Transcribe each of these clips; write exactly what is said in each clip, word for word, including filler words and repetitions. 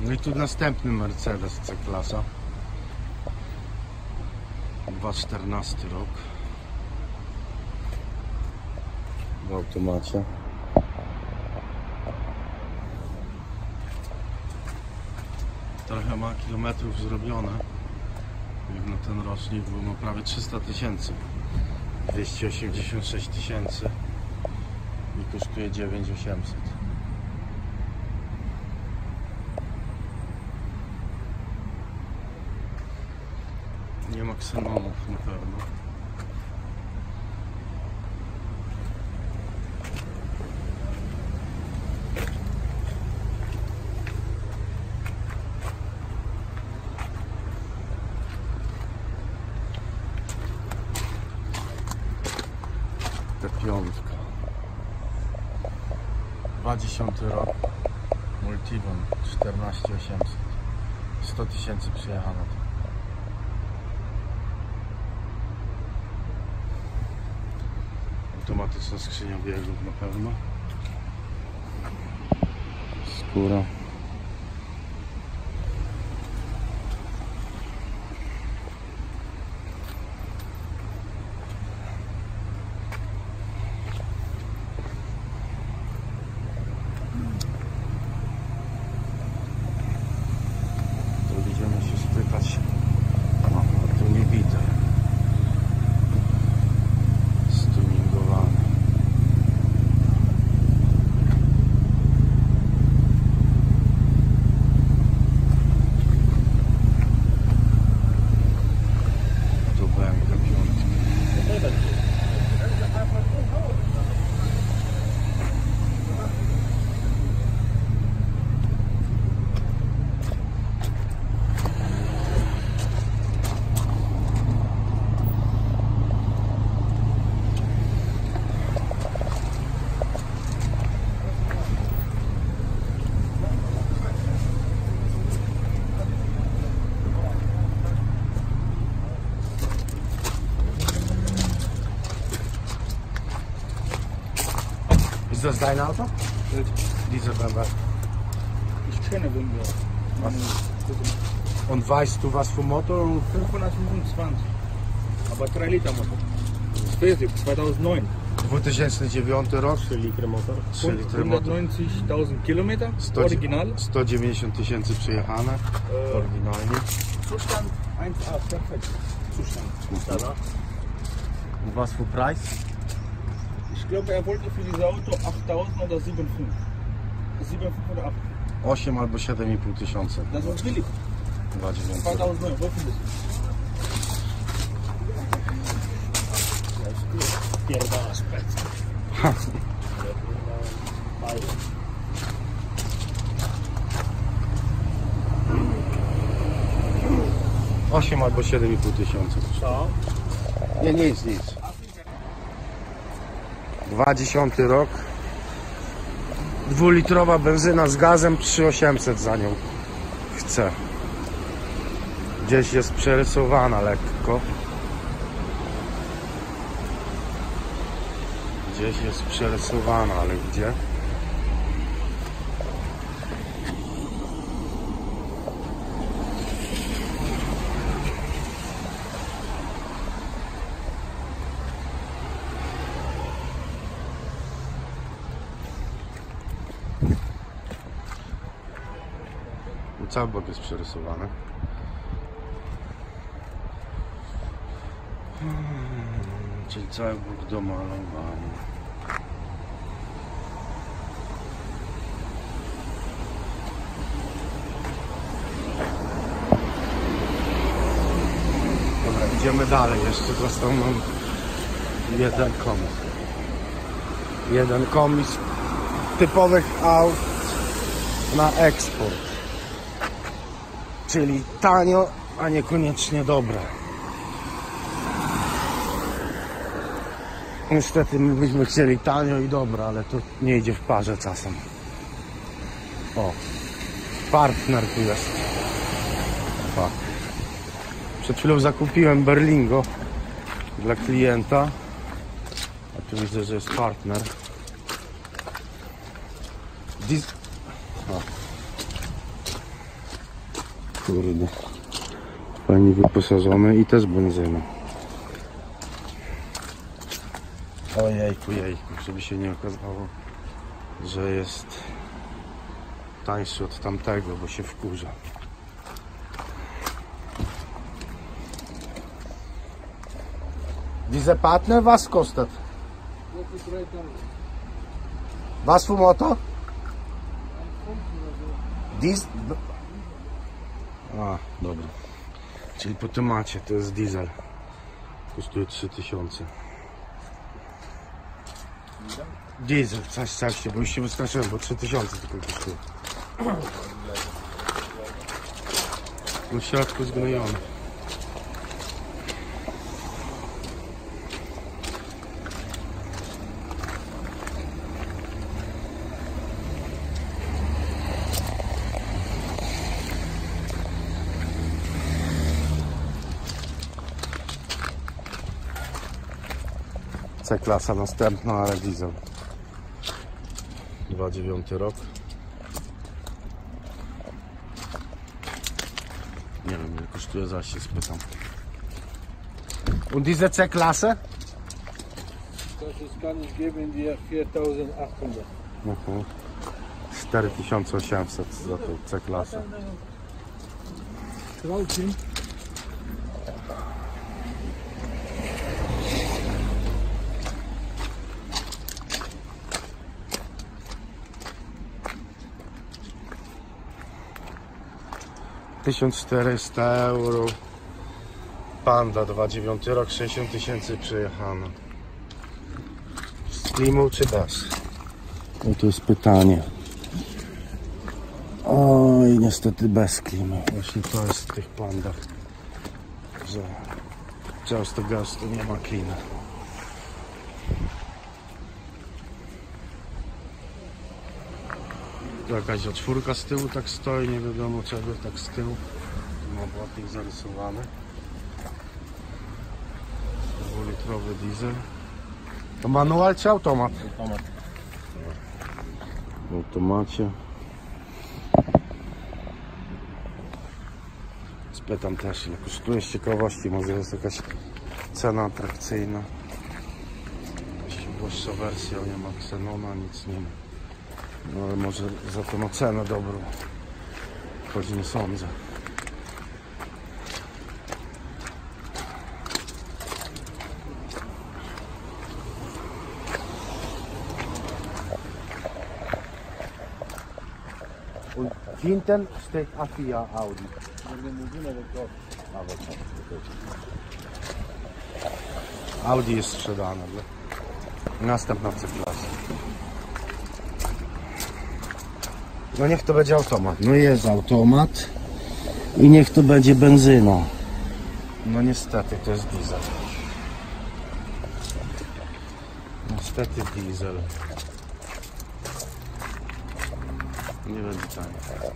No i tu następny Mercedes C-klasa. dwa tysiące czternasty rok. W automacie. Trochę ma kilometrów zrobione. Jak na ten rocznik, bo ma prawie trzysta tysięcy. dwieście osiemdziesiąt sześć tysięcy i kosztuje dziewięć tysięcy osiemset. Nie ma ksenonów na pewno. Ta piątka. dwa tysiące rok. Multivan czternaście tysięcy osiemset. sto tysięcy przyjechano. Automatyczna skrzynia biegów na pewno. Skóra. Tu idziemy się spytać. O, tu nie widzę. Ist das dein Auto? Diese B M W. Ich kenne B M W. Was? Und weißt du was vom Motor? fünfhundertfünfundzwanzig. Aber drei Liter Motor. Basic zweitausendneun. dwa tysiące dziewiąty rok. trzy litry motor. trzy litry motor. hundertneunzig tysięcy Kilometer. Original. sto dziewięćdziesiąt tysięcy przejechane. Äh, Oryginalnie. Zustand eins A. Perfekt. Zustand. Mhm. Und was für Preis? Ich glaube, er wollte für dieses Auto achttausend oder sieben Komma fünf. sieben Komma fünf oder acht. osiem albo siedem i pół tysiąca. Das ist billig. dwa tysiące. zweitausendneun. Wo findest du? Pierdala spec. osiem albo siedem i pół tysiąca. Co? Nie, nic, nic. dwudziesty rok. Dwulitrowa benzyna z gazem, trzy tysiące osiemset za nią chcę. Gdzieś jest przerysowana lekko. Gdzieś jest przerysowana, ale gdzie? Cały bok jest przerysowany. Hmm, czyli cały bok domalowany. Dobra, idziemy dalej. Jeszcze został nam jeden komis. Jeden komis typowych aut na eksport. Czyli tanio, a niekoniecznie dobre. Niestety my byśmy chcieli tanio i dobre, ale to nie idzie w parze czasem. O, partner tu jest. O. Przed chwilą zakupiłem Berlingo dla klienta. A tu widzę, że jest partner. Dis o. Kurde. Fajnie wyposażony i też benzyna. Ojejku, jejku, żeby się nie okazało, że jest tańszy od tamtego, bo się wkurza. Diese Partner, was kostet? Was für Motor? Dies... A, dobra. Czyli po temacie to jest diesel. Kosztuje trzy tysiące. Diesel, coś, coś, bo już się wystraszyłem, bo trzy tysiące tylko kosztuje. No w środku zgnojony. C-klasa następna, ale diesel. dwa tysiące dziewiąty rok. Nie wiem, ile kosztuje, zaś się spytam. Und diese C-Klasse? Das ist, kann ich geben dir viertausendachthundert. Uh-huh. cztery tysiące osiemset za tą C-klasę. Traukin. tysiąc czterysta euro. Panda, dwa tysiące dziewiąty rok, sześćdziesiąt tysięcy przejechano. Z klimą czy bez? No to jest pytanie. Oj, niestety bez klimy. Właśnie to jest w tych pandach, że często gęsto nie ma klimy. Tu jakaś otwórka z tyłu tak stoi, nie wiadomo czego tak z tyłu. Tu ma błotnik zarysowany. dwulitrowy diesel. To manual czy automat? Automat. W automacie. Spytam też, ile kosztuje, z ciekawości, może jest jakaś cena atrakcyjna. Jakaś uboższa wersja, nie ma ksenona, nic nie ma. No ale może za to ma cenę dobrą, choć nie sądzę. Und hinten steht A vier Audi. Audi jest sprzedane. Następna C-klasa. No niech to będzie automat. No jest automat. I niech to będzie benzyna. No niestety to jest diesel. Niestety diesel. Nie będzie taniej.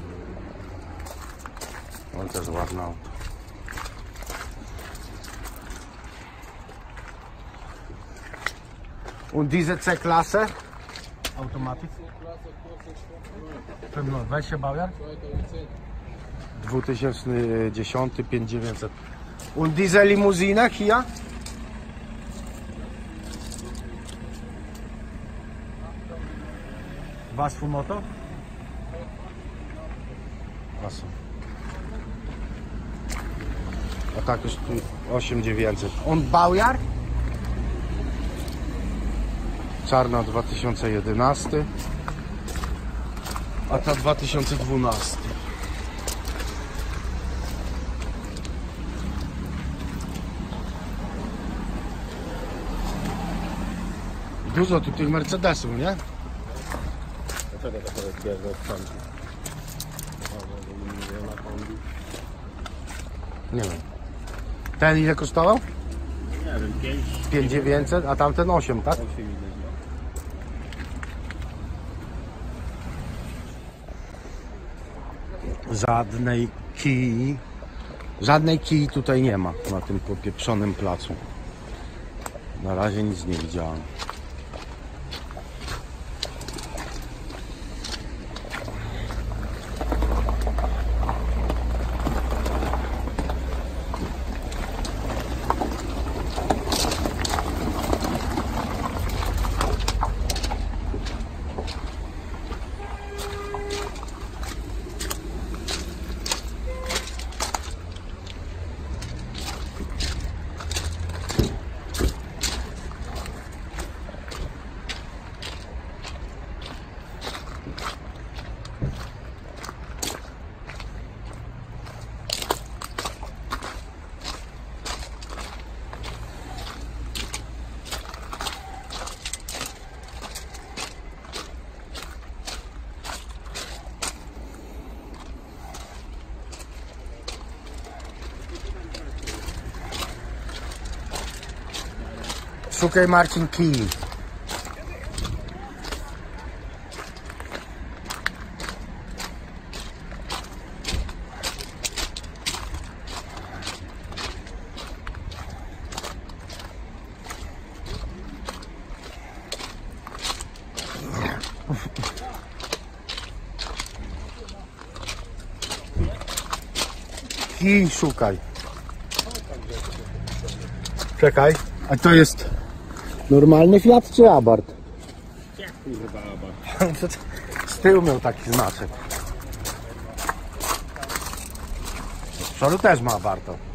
Ale też ładne auto. Und diese C-Klasse? Automatik? No, weź się Bauer? dwa tysiące dziesiąty, pięć tysięcy dziewięćset. Und diese Limousine hier? Was für Motor? Achso. A tak już tu osiem tysięcy dziewięćset. Und Baujahr? Czarna dwa tysiące jedenasty, a ta dwa tysiące dwunasty. Dużo tu tych Mercedesów, nie? Dlaczego to jest bierze od Sandzi? Nie wiem. Ten ile kosztował? Nie wiem, pięć. pięć tysięcy dziewięćset, a tamten osiem, tak? Żadnej kij, żadnej kij tutaj nie ma na tym popieprzonym placu. Na razie nic nie widziałem. Szukaj Marcin kij. Kij szukaj. Czekaj, a to jest normalny Fiat czy Abarth? Jak kurwa Abarth? Z tyłu miał taki znaczek. Z przodu też ma Abarth.